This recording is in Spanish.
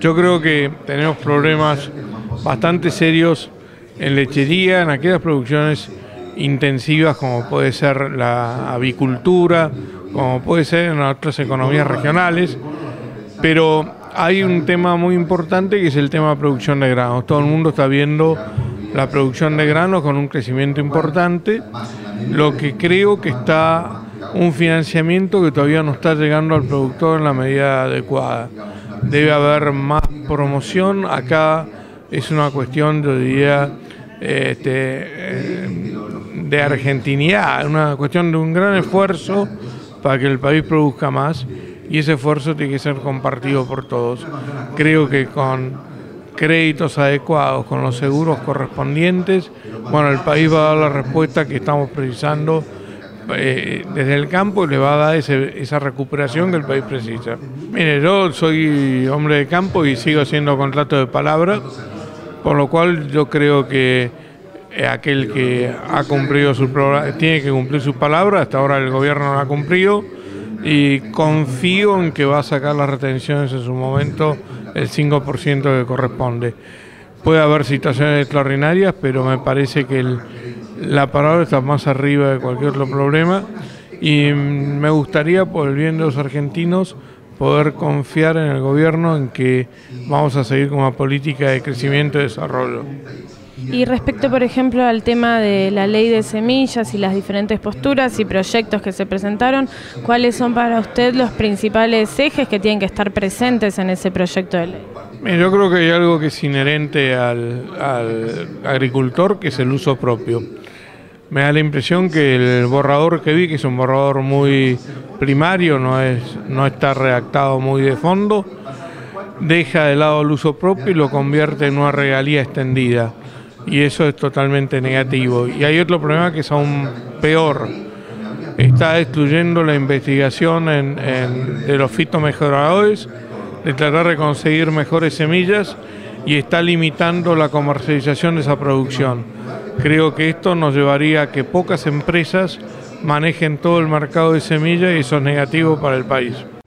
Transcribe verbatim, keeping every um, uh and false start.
Yo creo que tenemos problemas bastante serios en lechería, en aquellas producciones intensivas como puede ser la avicultura, como puede ser en otras economías regionales, pero hay un tema muy importante que es el tema de producción de granos. Todo el mundo está viendo la producción de granos con un crecimiento importante, lo que creo que está un financiamiento que todavía no está llegando al productor en la medida adecuada. Debe haber más promoción. Acá es una cuestión, yo diría, este, de argentinidad, una cuestión de un gran esfuerzo para que el país produzca más, y ese esfuerzo tiene que ser compartido por todos. Creo que con créditos adecuados, con los seguros correspondientes, bueno, el país va a dar la respuesta que estamos precisando eh, desde el campo, y le va a dar ese, esa recuperación que el país precisa. Mire, yo soy hombre de campo y sigo haciendo contrato de palabra, por lo cual yo creo que aquel que ha cumplido su programa tiene que cumplir su palabra. Hasta ahora el gobierno no la ha cumplido, y confío en que va a sacar las retenciones en su momento, el cinco por ciento que corresponde. Puede haber situaciones extraordinarias, pero me parece que el, la palabra está más arriba de cualquier otro problema, y me gustaría, por el bien de los argentinos, poder confiar en el gobierno en que vamos a seguir con una política de crecimiento y desarrollo. Y respecto, por ejemplo, al tema de la ley de semillas y las diferentes posturas y proyectos que se presentaron, ¿cuáles son para usted los principales ejes que tienen que estar presentes en ese proyecto de ley? Yo creo que hay algo que es inherente al, al agricultor, que es el uso propio. Me da la impresión que el borrador que vi, que es un borrador muy primario, no, es, no está redactado muy de fondo, deja de lado el uso propio y lo convierte en una regalía extendida. Y eso es totalmente negativo. Y hay otro problema que es aún peor. Está destruyendo la investigación en, en, de los fitomejoradores, de tratar de conseguir mejores semillas, y está limitando la comercialización de esa producción. Creo que esto nos llevaría a que pocas empresas manejen todo el mercado de semillas, y eso es negativo para el país.